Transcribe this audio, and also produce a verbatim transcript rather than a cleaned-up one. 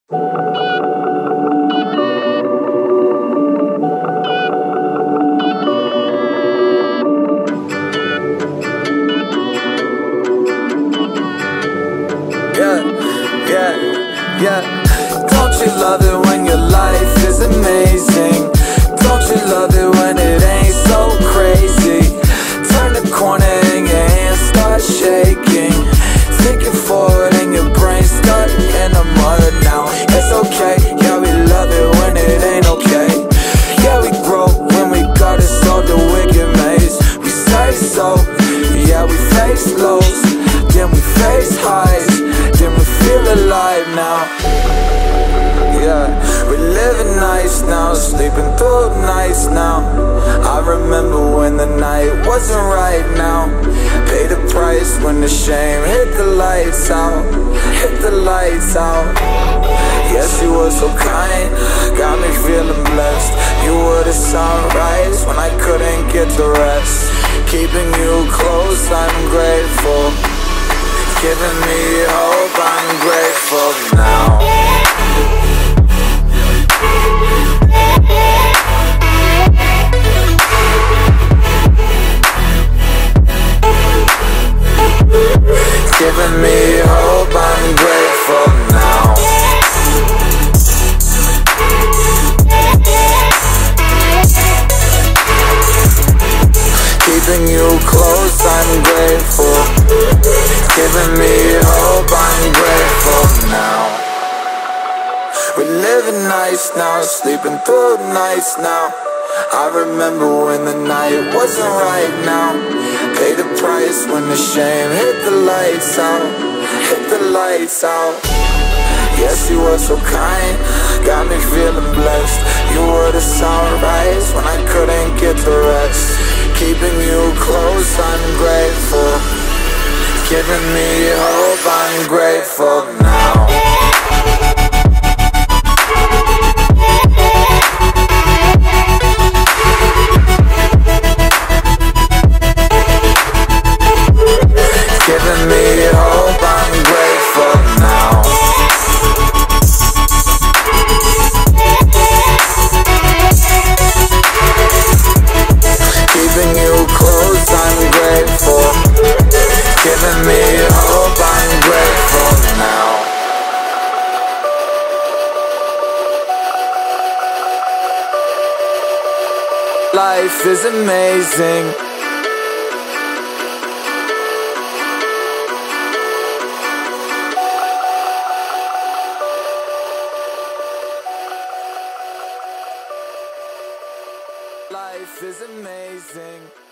Yeah, yeah, yeah. Don't you love it when your life is amazing? Don't you love it when it ain't so crazy? Turn the corner and your hands start shaking. Thinking forward and your brain stuck in the mud now. It's okay, yeah, we love it when it ain't okay. Yeah, we grow when we got it so the wicked maze. We say so, yeah, we face lows, then we face highs, then we feel alive now. Yeah, we're living nice now, sleeping through nights now. I remember when the night wasn't right now. Pay the price when the shame hit the lights out, hit the lights out. Yes, you were so kind, got me feeling blessed. You were the sunrise when I couldn't get the rest. Keeping you close, I'm grateful. Giving me hope, I'm grateful now. Giving me hope, I'm grateful now. Keeping you close, I'm grateful. Giving me hope, I'm grateful now. We're living nice now, sleeping through nights now. I remember when the night wasn't right now. Pay the price when the shame hit the lights out, hit the lights out. Yes, you were so kind, got me feeling blessed. You were the sunrise when I couldn't get the rest. Keeping you close, I'm grateful. Giving me hope, I'm grateful now. Giving me hope, I'm grateful now. Keeping you close, I'm grateful. Giving me hope, I'm grateful now. Life is amazing. Life is amazing.